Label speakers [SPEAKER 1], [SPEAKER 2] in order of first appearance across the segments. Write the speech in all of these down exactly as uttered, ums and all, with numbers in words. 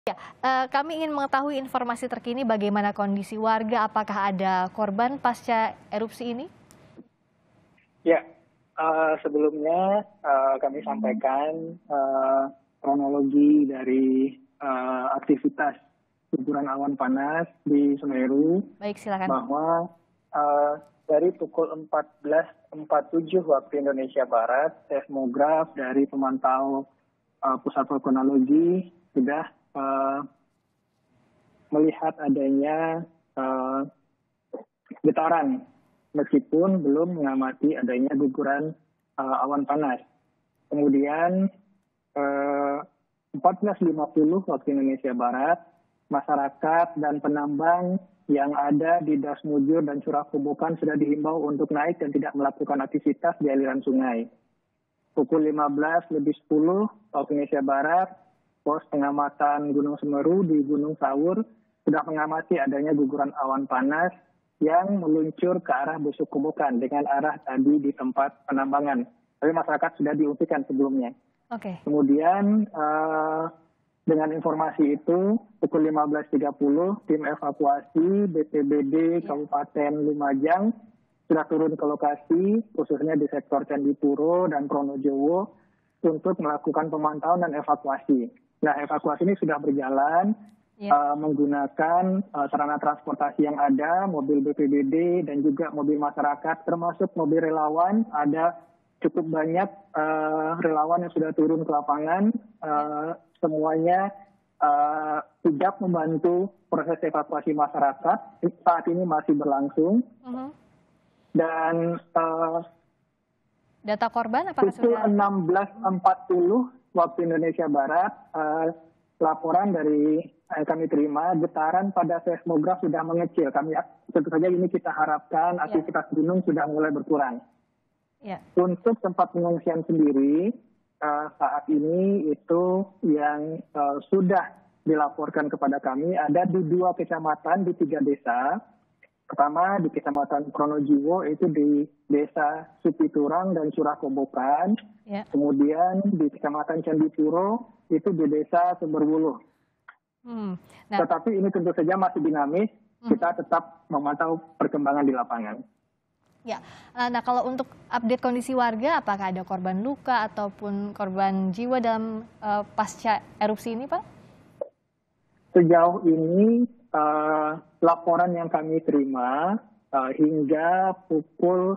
[SPEAKER 1] Ya, eee, kami ingin mengetahui informasi terkini bagaimana kondisi warga, apakah ada korban pasca erupsi ini?
[SPEAKER 2] Ya, eee, sebelumnya, eee, kami sampaikan, eee, kronologi dari, eee, aktivitas guguran awan panas di Semeru,
[SPEAKER 1] Baik, silakan.
[SPEAKER 2] bahwa, eee, dari pukul empat belas empat puluh tujuh waktu Indonesia Barat, seismograf dari pemantau, eee, Pusat Vulkanologi sudah, eee, melihat adanya, eee, getaran, meskipun belum mengamati adanya guguran, eee, awan panas. Kemudian, eee, empat belas lima puluh waktu Indonesia Barat, masyarakat dan penambang yang ada di Das Mujur dan Curah Kobokan sudah dihimbau untuk naik dan tidak melakukan aktivitas di aliran sungai. Pukul lima belas lebih sepuluh waktu Indonesia Barat, pos pengamatan Gunung Semeru di Gunung Sawur sudah mengamati adanya guguran awan panas yang meluncur ke arah Busuk Kobokan dengan arah tadi di tempat penambangan. Tapi masyarakat sudah diungsikan sebelumnya.
[SPEAKER 1] Oke.
[SPEAKER 2] Kemudian uh, dengan informasi itu, pukul lima belas tiga puluh, tim evakuasi B P B D Kabupaten Lumajang sudah turun ke lokasi, khususnya di sektor Candipuro dan Pronojowo, untuk melakukan pemantauan dan evakuasi. Nah, evakuasi ini sudah berjalan,
[SPEAKER 1] Ya.
[SPEAKER 2] uh, menggunakan uh, sarana transportasi yang ada, mobil B P B D dan juga mobil masyarakat, termasuk mobil relawan. Ada cukup banyak uh, relawan yang sudah turun ke lapangan, uh, semuanya uh, sigap membantu proses evakuasi masyarakat. Saat ini masih berlangsung.
[SPEAKER 1] Mhm.
[SPEAKER 2] Dan uh,
[SPEAKER 1] Data korban apakah
[SPEAKER 2] pukul
[SPEAKER 1] sudah?
[SPEAKER 2] enam belas empat puluh waktu Indonesia Barat, uh, laporan dari uh, kami terima, getaran pada seismograf sudah mengecil. Kami tentu saja ini kita harapkan
[SPEAKER 1] Ya.
[SPEAKER 2] aktivitas gunung sudah mulai berkurang.
[SPEAKER 1] Ya.
[SPEAKER 2] Untuk tempat pengungsian sendiri, uh, saat ini itu yang uh, sudah dilaporkan kepada kami ada di dua kecamatan di tiga desa. Pertama di Kecamatan Pronojiwo, itu di Desa Supiturang dan Curah Kobokan.
[SPEAKER 1] Ya.
[SPEAKER 2] Kemudian di Kecamatan Candipuro, itu di Desa Sumberwuluh.
[SPEAKER 1] Hmm. Nah,
[SPEAKER 2] Tetapi ini tentu saja masih dinamis, kita tetap memantau perkembangan di lapangan.
[SPEAKER 1] ya. Eh, Nah, kalau untuk update kondisi warga, apakah ada korban luka ataupun korban jiwa dalam eh, pasca erupsi ini, Pak?
[SPEAKER 2] Sejauh ini uh, laporan yang kami terima uh, hingga pukul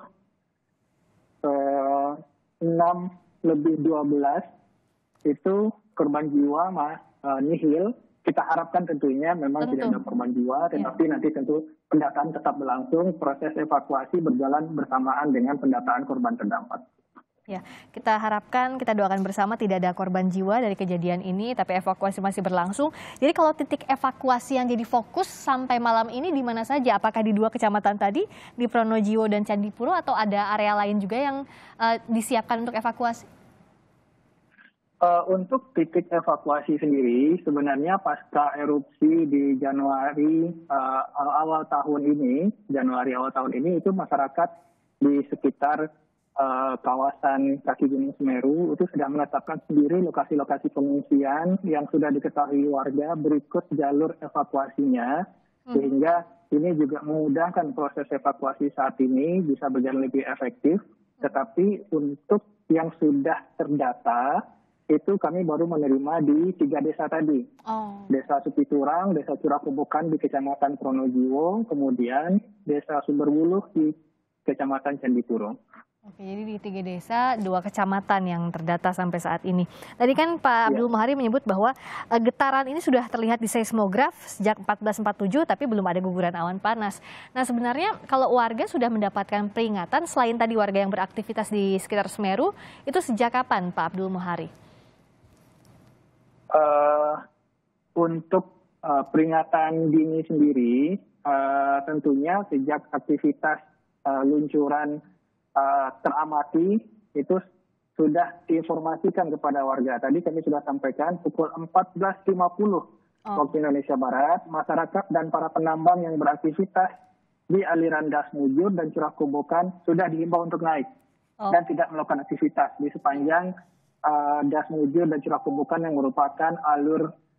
[SPEAKER 2] uh, enam lebih dua belas itu korban jiwa mah uh, nihil. Kita harapkan tentunya memang
[SPEAKER 1] Tentu.
[SPEAKER 2] tidak ada korban jiwa, tetapi
[SPEAKER 1] Ya.
[SPEAKER 2] nanti tentu pendataan tetap berlangsung, proses evakuasi berjalan bersamaan dengan pendataan korban terdampak.
[SPEAKER 1] Ya, kita harapkan, kita doakan bersama tidak ada korban jiwa dari kejadian ini, tapi evakuasi masih berlangsung. Jadi kalau titik evakuasi yang jadi fokus sampai malam ini di mana saja? Apakah di dua kecamatan tadi, di Pronojiwo dan Candipuro, atau ada area lain juga yang uh, disiapkan untuk evakuasi?
[SPEAKER 2] Uh, untuk titik evakuasi sendiri, sebenarnya pasca erupsi di Januari uh, awal tahun ini, Januari awal tahun ini, itu masyarakat di sekitar uh, kawasan kaki Gunung Semeru itu sudah menetapkan sendiri lokasi-lokasi pengungsian yang sudah diketahui warga berikut jalur evakuasinya, sehingga ini juga memudahkan proses evakuasi saat ini bisa berjalan lebih efektif. Tetapi untuk yang sudah terdata, itu kami baru menerima di tiga desa tadi.
[SPEAKER 1] Oh.
[SPEAKER 2] Desa Supiturang, Desa Curah Kobokan di Kecamatan Pronojiwo, kemudian Desa Sumberwuluh di Kecamatan Candipuro.
[SPEAKER 1] Oke, jadi di tiga desa, dua kecamatan yang terdata sampai saat ini. Tadi kan Pak Abdul Muhari menyebut bahwa uh, getaran ini sudah terlihat di seismograf sejak empat belas empat puluh tujuh, tapi belum ada guguran awan panas. Nah, sebenarnya kalau warga sudah mendapatkan peringatan, selain tadi warga yang beraktivitas di sekitar Semeru, itu sejak kapan Pak Abdul Muhari?
[SPEAKER 2] Uh, untuk uh, peringatan dini sendiri, uh, tentunya sejak aktivitas uh, luncuran uh, teramati itu sudah diinformasikan kepada warga. Tadi kami sudah sampaikan pukul empat belas lima puluh oh. waktu Indonesia Barat, masyarakat dan para penambang yang beraktivitas di aliran Das Mujur dan Curah Kobokan sudah dihimbau untuk naik oh. dan tidak melakukan aktivitas di sepanjang Uh, Das Mujur dan Curah Kobokan yang merupakan alur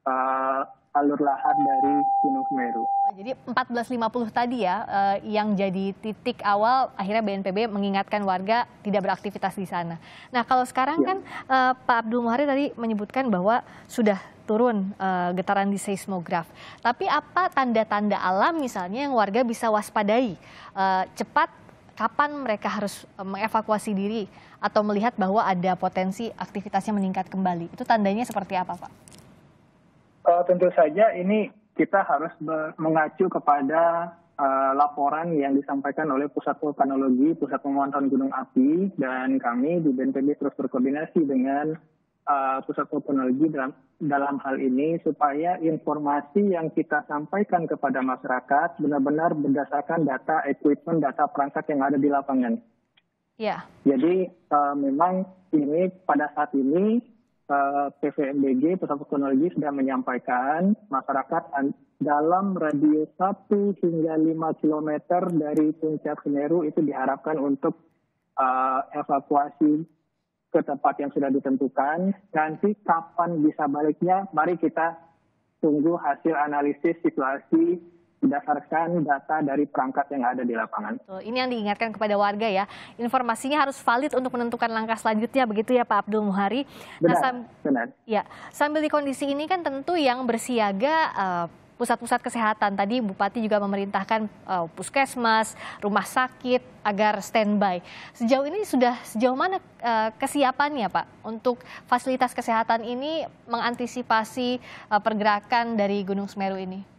[SPEAKER 2] uh, alur lahar dari Gunung Semeru.
[SPEAKER 1] Oh, jadi empat belas lima puluh tadi ya eh, yang jadi titik awal akhirnya B N P B mengingatkan warga tidak beraktivitas di sana. Nah kalau sekarang
[SPEAKER 2] Ya.
[SPEAKER 1] kan eh, Pak Abdul Muhari tadi menyebutkan bahwa sudah turun eh, getaran di seismograf. Tapi apa tanda-tanda alam misalnya yang warga bisa waspadai eh, cepat kapan mereka harus eh, mengevakuasi diri atau melihat bahwa ada potensi aktivitasnya meningkat kembali? Itu tandanya seperti apa Pak?
[SPEAKER 2] Uh, tentu saja ini kita harus mengacu kepada uh, laporan yang disampaikan oleh Pusat Vulkanologi, Pusat Pemantauan Gunung Api, dan kami di B N P B terus berkoordinasi dengan uh, Pusat Vulkanologi dalam, dalam hal ini supaya informasi yang kita sampaikan kepada masyarakat benar-benar berdasarkan data equipment, data perangkat yang ada di lapangan.
[SPEAKER 1] Ya.
[SPEAKER 2] Jadi uh, memang ini pada saat ini P V M B G, Pusat Vulkanologi, sudah menyampaikan masyarakat dalam radius satu hingga lima kilometer dari puncak Semeru itu diharapkan untuk uh, evakuasi ke tempat yang sudah ditentukan. Nanti kapan bisa baliknya, mari kita tunggu hasil analisis situasi berdasarkan data dari perangkat yang ada di lapangan.
[SPEAKER 1] Ini yang diingatkan kepada warga ya, informasinya harus valid untuk menentukan langkah selanjutnya, begitu ya Pak Abdul Muhari.
[SPEAKER 2] Benar,
[SPEAKER 1] nah, sam
[SPEAKER 2] benar.
[SPEAKER 1] Ya, sambil di kondisi ini kan tentu yang bersiaga uh, pusat-pusat kesehatan. Tadi Bupati juga memerintahkan uh, puskesmas, rumah sakit agar standby. Sejauh ini sudah sejauh mana uh, kesiapannya Pak untuk fasilitas kesehatan ini mengantisipasi uh, pergerakan dari Gunung Semeru ini?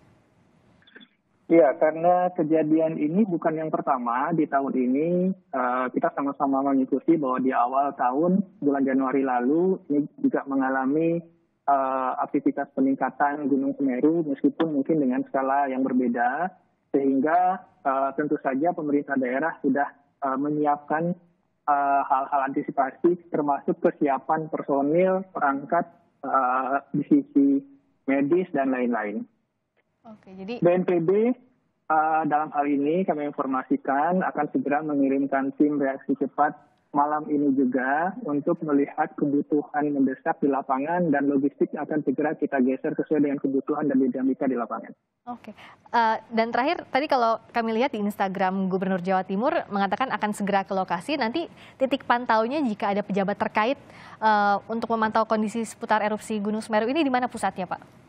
[SPEAKER 2] Iya, karena kejadian ini bukan yang pertama di tahun ini. Uh, kita sama-sama mengikuti bahwa di awal tahun, bulan Januari lalu, ini juga mengalami uh, aktivitas peningkatan Gunung Semeru, meskipun mungkin dengan skala yang berbeda. Sehingga uh, tentu saja pemerintah daerah sudah uh, menyiapkan uh, hal-hal antisipasi, termasuk kesiapan personil, perangkat uh, di sisi medis, dan lain-lain.
[SPEAKER 1] Oke, jadi
[SPEAKER 2] B N P B uh, dalam hal ini kami informasikan akan segera mengirimkan tim reaksi cepat malam ini juga untuk melihat kebutuhan mendesak di lapangan dan logistik akan segera kita geser sesuai dengan kebutuhan dan dinamika di lapangan.
[SPEAKER 1] Oke, uh, dan terakhir tadi kalau kami lihat di Instagram Gubernur Jawa Timur mengatakan akan segera ke lokasi. Nanti titik pantaunya jika ada pejabat terkait uh, untuk memantau kondisi seputar erupsi Gunung Semeru ini di mana pusatnya Pak?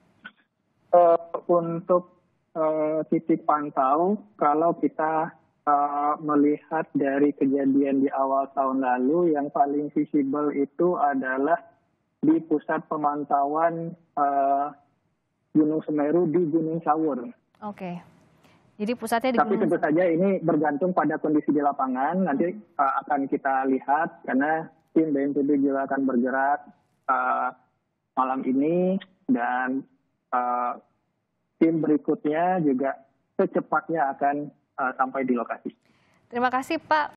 [SPEAKER 2] Uh, untuk uh, titik pantau, kalau kita uh, melihat dari kejadian di awal tahun lalu, yang paling visible itu adalah di pusat pemantauan uh, Gunung Semeru di Gunung Sawur.
[SPEAKER 1] Oke, jadi pusatnya di
[SPEAKER 2] Tapi
[SPEAKER 1] Gunung...
[SPEAKER 2] tentu saja ini bergantung pada kondisi di lapangan. Nanti uh, akan kita lihat karena tim B N P B juga akan bergerak uh, malam ini dan Uh, tim berikutnya juga secepatnya akan uh, sampai di lokasi.
[SPEAKER 1] Terima kasih Pak